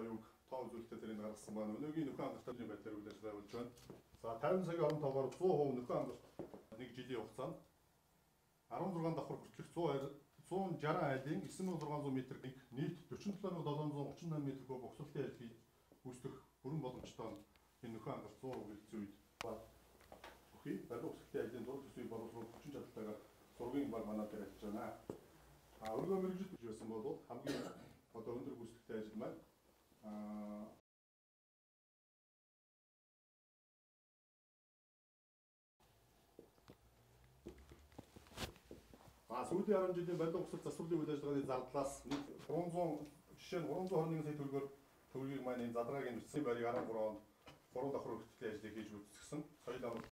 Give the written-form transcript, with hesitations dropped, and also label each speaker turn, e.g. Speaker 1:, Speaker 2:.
Speaker 1: оюуг тоо үзүүлэлтээр тэрийг гаргасан байна. Өнөөгийн нөхөн хангалттай байдлаар үйл ажиллагаа явуулж байна. За 50 цагийн орон тоогоор 100% нөхөн хангалт нэг жилийн хугацаанд 16 давхар хүртэлх 160 айлын 9600 м нийт 47738 м куб угсралтын айлыг үүсгэх бүрэн боломжтой энэ нөхөн хангалт 100% гэрэлцсэн үед бүхий барилга угсралтын айлын зураг төсвийг боловсруулах хүчин чадалтайгаар зургийн баг манад дээр ажиллаж байна. Өргөө мэрэгжил байсан бол хамгийн одоо өндөр гүйцэтгэхтэй ажил маань сүүлийн 10 жилийн барилга угсралт засварлын үйл ажиллагааны зардлаас нэг 300 жишээ нь 321 сая төгрөгөөр төгрөгийг маань энэ задрааг энэ барийг 13 онд 3 давхар хүртэлтийн ажлыг хийж үзсэн. Соёл